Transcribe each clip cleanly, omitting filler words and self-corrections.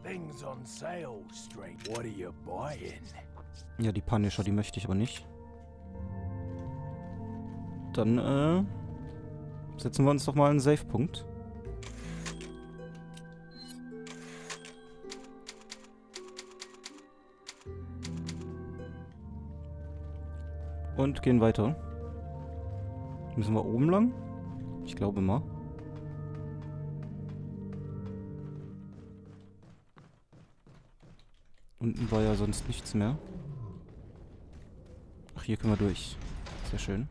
Things on sale, straight. What are you buying? Ja, die Punisher, die möchte ich aber nicht. Dann, setzen wir uns doch mal einen Save-Punkt. Und gehen weiter. Müssen wir oben lang? Ich glaube mal. Unten war ja sonst nichts mehr. Ach, hier können wir durch. Sehr schön.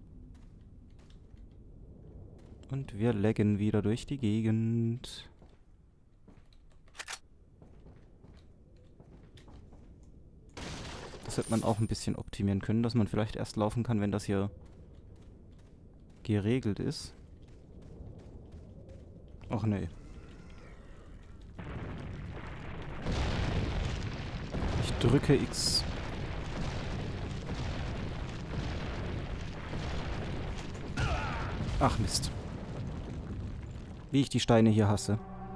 Und wir laggen wieder durch die Gegend. Das hätte man auch ein bisschen optimieren können, dass man vielleicht erst laufen kann, wenn das hier geregelt ist. Ach nee. Ich drücke X. Ach Mist. Wie ich die Steine hier hasse.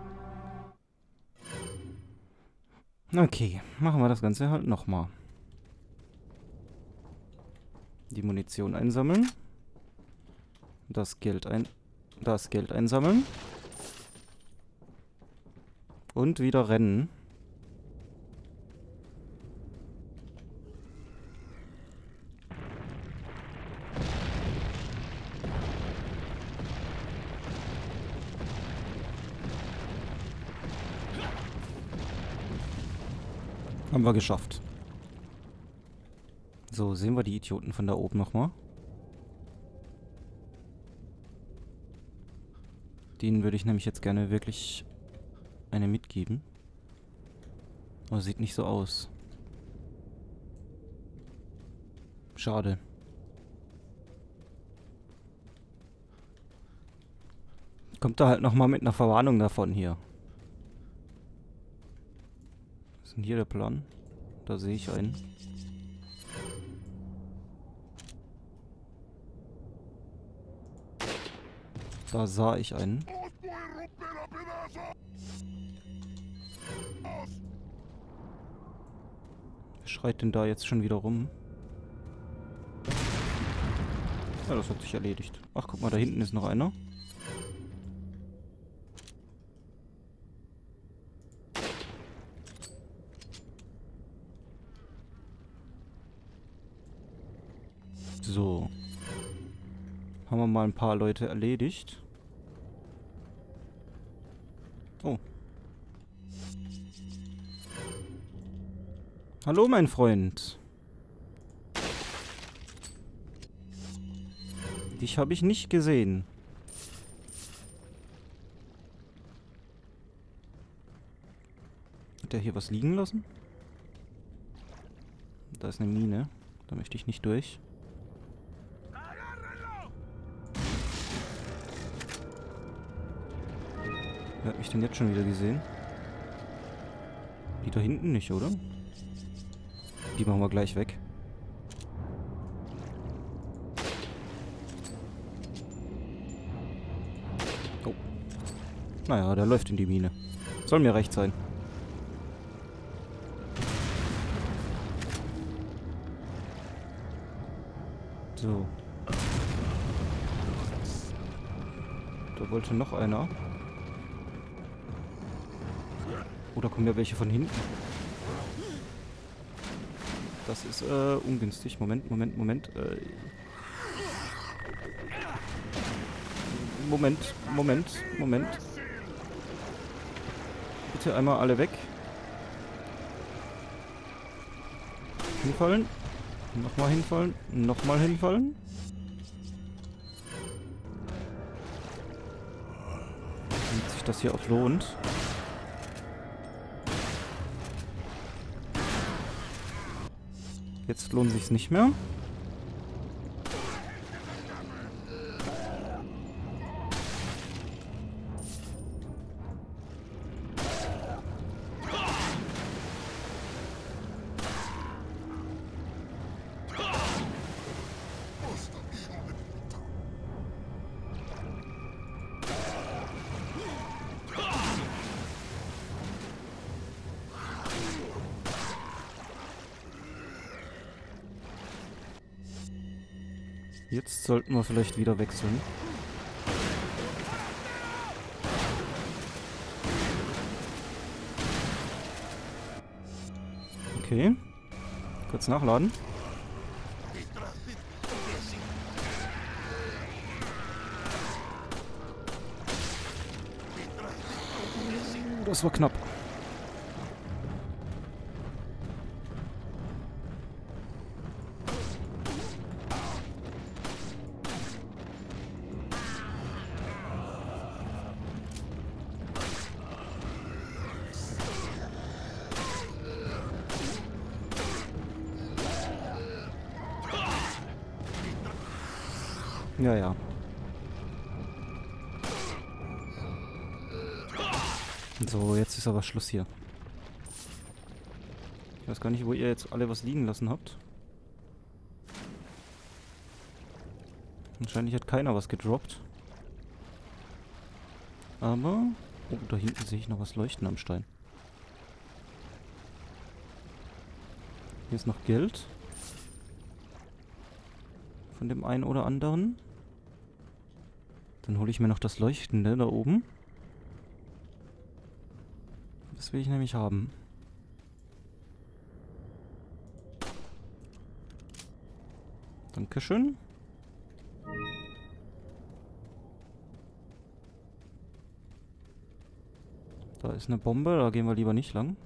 Okay, machen wir das Ganze halt nochmal. Die Munition einsammeln. Das Geld einsammeln. Und wieder rennen. Haben wir geschafft. So, sehen wir die Idioten von da oben nochmal. Denen würde ich nämlich jetzt gerne wirklich eine mitgeben. Aber sieht nicht so aus. Schade. Kommt da halt nochmal mit einer Verwarnung davon hier. Was ist denn hier der Plan? Da sehe ich einen. Da sah ich einen. Wer schreit denn da jetzt schon wieder rum? Ja, das hat sich erledigt. Ach, guck mal, da hinten ist noch einer. So. Haben wir mal ein paar Leute erledigt. Oh. Hallo, mein Freund. Dich habe ich nicht gesehen. Hat der hier was liegen lassen? Da ist eine Mine. Da möchte ich nicht durch. Wer hat mich denn jetzt schon wieder gesehen? Die da hinten nicht, oder? Die machen wir gleich weg. Oh. Naja, der läuft in die Mine. Soll mir recht sein. So. Da wollte noch einer. Oder kommen ja welche von hinten? Das ist ungünstig. Moment. Moment. Bitte einmal alle weg. Hinfallen. Nochmal hinfallen. Nochmal hinfallen. Damit sich das hier auch lohnt. Jetzt lohnt sich's nicht mehr. Jetzt sollten wir vielleicht wieder wechseln. Okay. Kurz nachladen. Das war knapp. Ja, ja. So, jetzt ist aber Schluss hier. Ich weiß gar nicht, wo ihr jetzt alle was liegen lassen habt. Wahrscheinlich hat keiner was gedroppt. Aber... Oh, da hinten sehe ich noch was leuchten am Stein. Hier ist noch Geld. Von dem einen oder anderen. Dann hole ich mir noch das Leuchtende da oben. Das will ich nämlich haben. Dankeschön. Da ist eine Bombe, da gehen wir lieber nicht lang.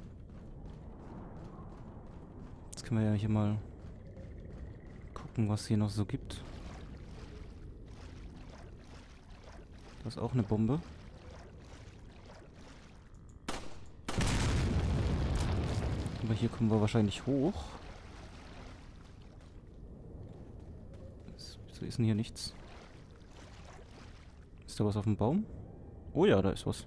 Jetzt können wir ja hier mal gucken, was hier noch so gibt. Da ist auch eine Bombe. Aber hier kommen wir wahrscheinlich hoch. Wieso ist denn hier nichts? Ist da was auf dem Baum? Oh ja, da ist was.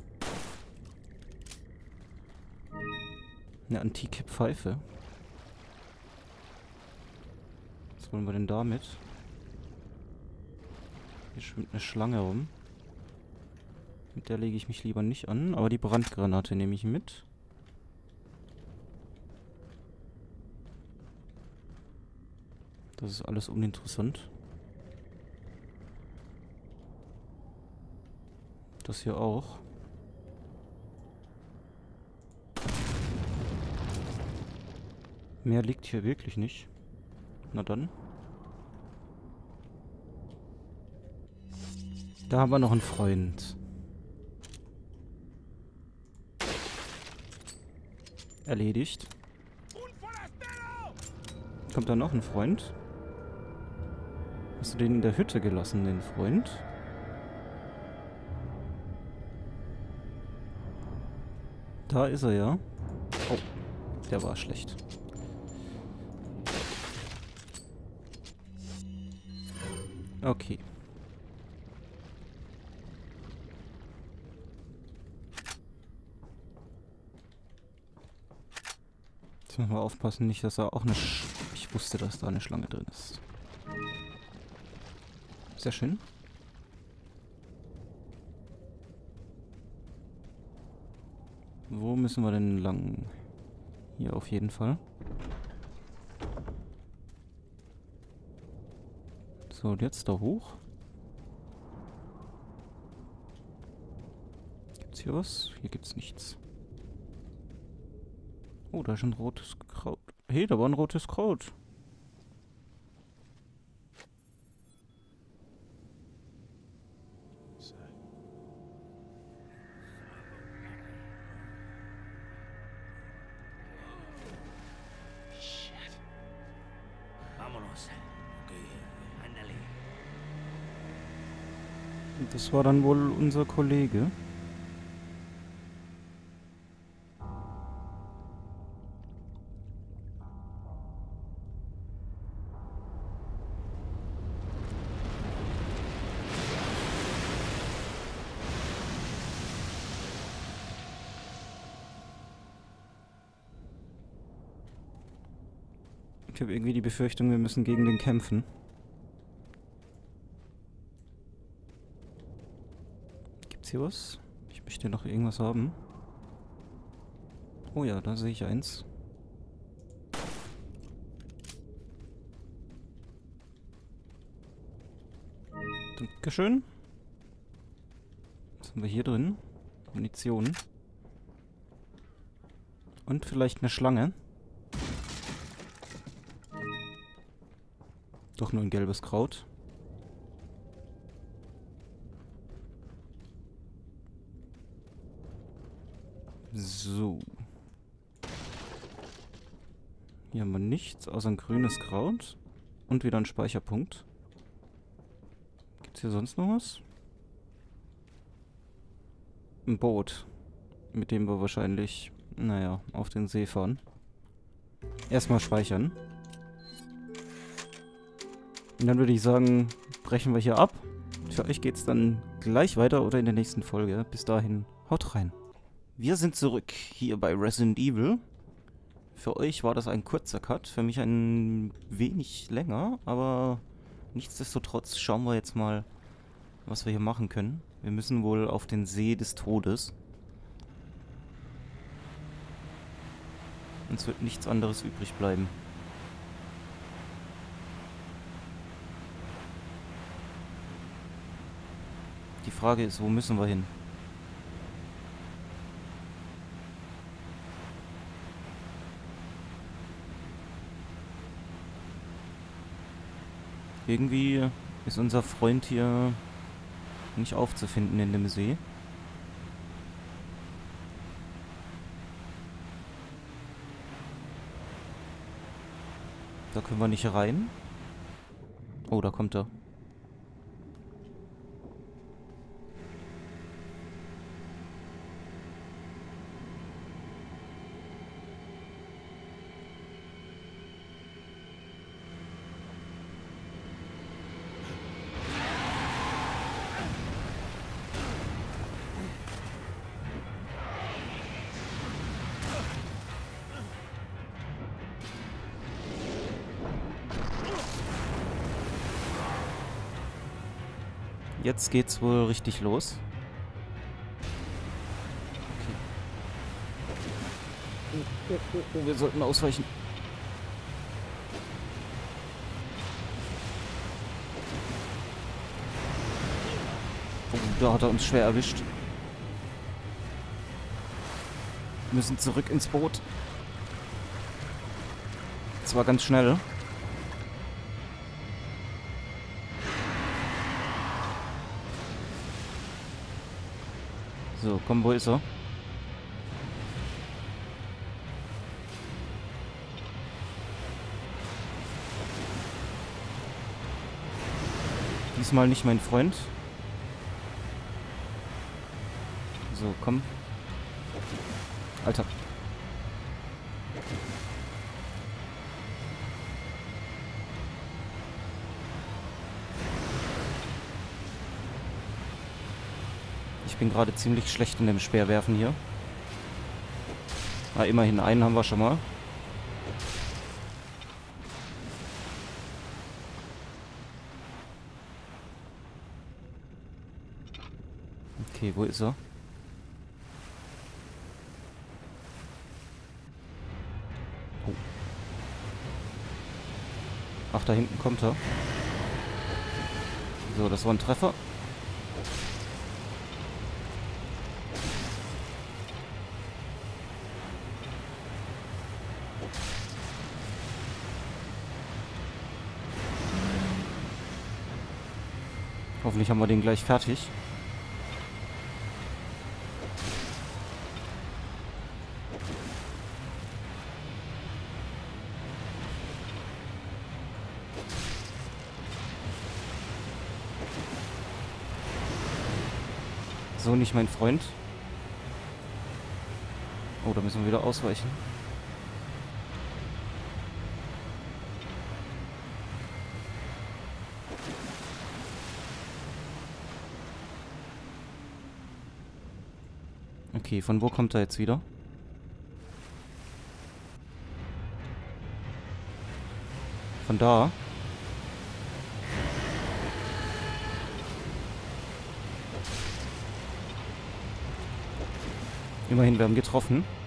Eine antike Pfeife. Was wollen wir denn damit? Hier schwimmt eine Schlange rum. Mit der lege ich mich lieber nicht an, aber die Brandgranate nehme ich mit. Das ist alles uninteressant. Das hier auch. Mehr liegt hier wirklich nicht. Na dann. Da haben wir noch einen Freund. Erledigt. Kommt da noch ein Freund? Hast du den in der Hütte gelassen, den Freund? Da ist er ja. Oh, der war schlecht. Okay. Jetzt müssen wir aufpassen, nicht, dass da auch eine ich wusste, dass da eine Schlange drin ist. Sehr schön. Wo müssen wir denn lang? Hier auf jeden Fall. So, und jetzt da hoch. Gibt's hier was? Hier gibt's nichts. Oh, da ist ein rotes Kraut. Hey, da war ein rotes Kraut. Und das war dann wohl unser Kollege. Ich habe irgendwie die Befürchtung, wir müssen gegen den kämpfen. Gibt's hier was? Ich möchte noch irgendwas haben. Oh ja, da sehe ich eins. Dankeschön. Was haben wir hier drin? Munition. Und vielleicht eine Schlange. Doch nur ein gelbes Kraut. So. Hier haben wir nichts, außer ein grünes Kraut. Und wieder ein Speicherpunkt. Gibt's hier sonst noch was? Ein Boot. Mit dem wir wahrscheinlich, naja, auf den See fahren. Erstmal speichern. Und dann würde ich sagen, brechen wir hier ab. Für euch geht's dann gleich weiter oder in der nächsten Folge. Bis dahin, haut rein. Wir sind zurück hier bei Resident Evil. Für euch war das ein kurzer Cut, für mich ein wenig länger, aber nichtsdestotrotz schauen wir jetzt mal, was wir hier machen können. Wir müssen wohl auf den See des Todes. Uns wird nichts anderes übrig bleiben. Die Frage ist, wo müssen wir hin? Irgendwie ist unser Freund hier nicht aufzufinden in dem See. Da können wir nicht rein. Oh, da kommt er. Jetzt geht's wohl richtig los. Okay. Oh, wir sollten ausweichen. Oh, da hat er uns schwer erwischt. Wir müssen zurück ins Boot. Das war ganz schnell. So, komm, wo ist er? Diesmal nicht mein Freund. So, komm. Alter. Ich bin gerade ziemlich schlecht in dem Speerwerfen hier. Ah, immerhin einen haben wir schon mal. Okay, wo ist er? Oh. Ach, da hinten kommt er. So, das war ein Treffer. Hoffentlich haben wir den gleich fertig. So, nicht mein Freund. Oh, da müssen wir wieder ausweichen. Okay, von wo kommt er jetzt wieder? Von da. Immerhin, wir haben getroffen.